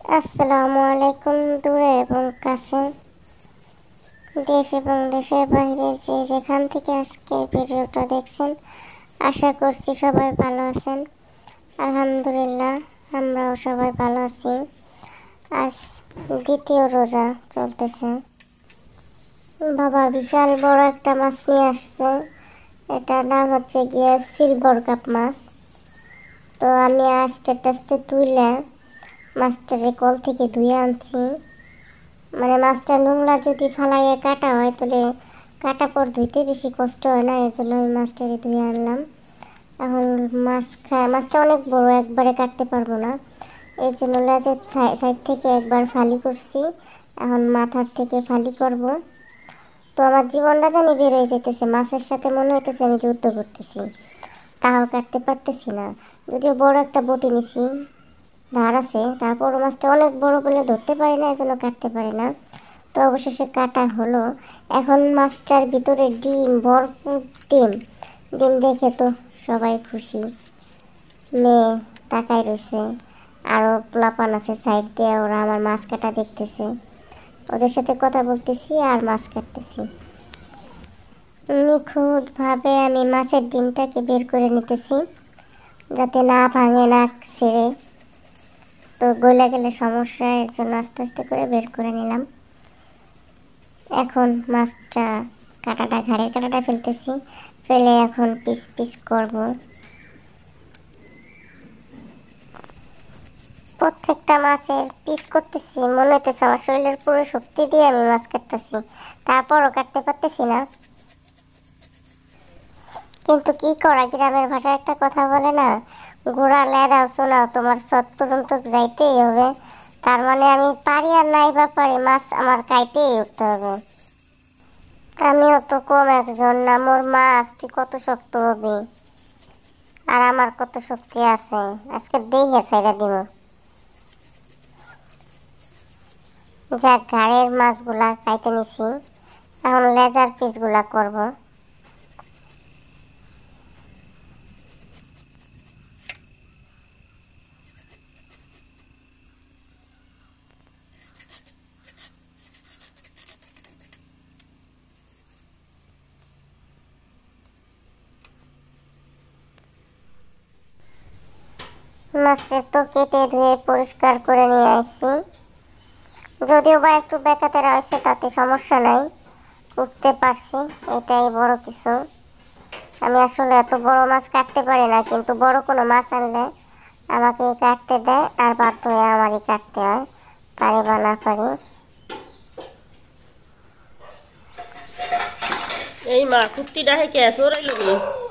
আসসালামু আলাইকুম। দূরে এবং কাছে, দেশ এবং দেশের বাইরে যে যেখান থেকে আজকের ভিডিওটা দেখছেন, আশা করছি সবাই ভালো আছেন। আলহামদুলিল্লাহ, আমরাও সবাই ভালো আছি। আজ দ্বিতীয় রোজা চলতেছে। বাবা বিশাল বড় একটা মাছ নিয়ে আসছে। এটার নাম হচ্ছে গিয়ে সিলভার কাপ মাছ। তো আমি আস্তে আস্তে তুলে মাছটারে কল থেকে ধুয়ে আনছি। মানে মাছটা নোংরা যদি ফালাইয়ে কাটা হয় তাহলে কাটা পর ধুইতে বেশি কষ্ট হয় না, এর জন্য আমি মাছটারে ধুয়ে আনলাম। এখন মাছটা অনেক বড়, একবারে কাটতে পারবো না, এর জন্য লেজের সাইড থেকে একবার ফালি করছি। এখন মাথার থেকে ফালি করব। তো আমার জীবনটা জানি বের হয়ে যেতেছে, মাছের সাথে মনে হইতেছে আমি যুদ্ধ করতেছি, তাও কাটতে পারতেছি না। যদিও বড় একটা বটি নিছি, ধার আছে, তারপরও মাছটা অনেক বড় বলে ধরতে পারি না, এজন্য কাটতে পারি না। তো অবশেষে কাটা হলো। এখন মাছটার ভিতরে ডিম, ভরপুর ডিম। ডিম দেখে তো সবাই খুশি। মেয়ে তাকাই রয়েছে, আরও পোলাপান আছে সাইড দিয়ে, ওরা আমার মাছ কাটা দেখতেছে। ওদের সাথে কথা বলতেছি আর মাছ কাটতেছি। নিখুঁতভাবে আমি মাছের ডিমটাকে বের করে নিতেছি, যাতে না ভাঙে না ছেড়ে। তো গলে গেলে সমস্যা, এর জন্য আস্তে আস্তে করে বের করে নিলাম। এখন মাছটা ঘাড়ের কাঁটাটা ফেলতেছি, ফেলে এখন পিস পিস করব। প্রত্যেকটা মাছের পিস করতেছি, মনে হইতেছে আমার শরীরের পুরো শক্তি দিয়ে আমি মাছ কাটতেছি, তারপরও কাটতে পারতেছি না। কিন্তু কি করা, গ্রামের ভাষায় একটা কথা বলে না, ঘোড়া লেদাও শোনাও, তোমার সৎ পর্যন্ত যাইতেই হবে। তার মানে আমি পারি আর নাই বা পারি, মাছ আমার কাইতেই উঠতে হবে। আমিও তো কম একজন না, মোর মা আজকে কত শক্ত হবে আর আমার কত শক্তি আছে, আজকে দেখে ছেড়ে দিব। যা ঘাড়ের মাছগুলা কাইটে নিছি, এখন লেজার পিসগুলা করব। মাছটা তো কেটে ধুয়ে পরিষ্কার করে নিয়ে আসছি, যদিও বা একটু বেঁকাতেরা হয়েছে, তাতে সমস্যা নাই, উঠতে পারছি, এটাই বড় কিছু। আমি আসলে এত বড় মাছ কাটতে পারি না, কিন্তু বড় কোনো মাছ আনলে আমাকে কাটতে দেয় আর বাধ্য হয়ে আমারই কাটতে হয়, পারি বা না পারি। এই মা কুত্তিটা হেঁকে চোরাইল নি।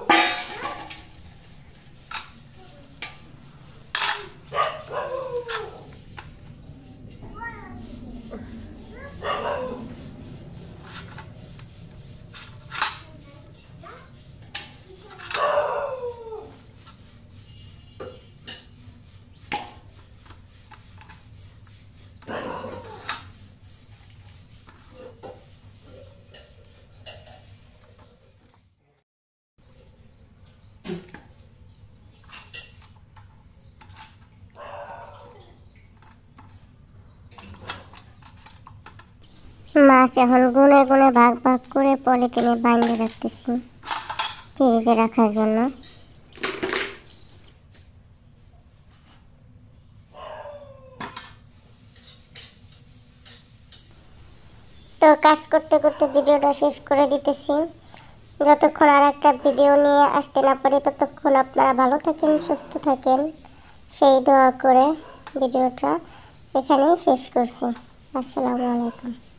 মাছ এখন গুনে গুনে ভাগ ভাগ করে পলিথিনে বাইন্ধে রাখতেছি ফ্রিজে রাখার জন্য। তো কাজ করতে করতে ভিডিওটা শেষ করে দিতেছি। যতক্ষণ আর একটা ভিডিও নিয়ে আসতে না পারি, ততক্ষণ আপনারা ভালো থাকেন, সুস্থ থাকেন, সেই দোয়া করে ভিডিওটা এখানেই শেষ করছি। আসসালামু আলাইকুম।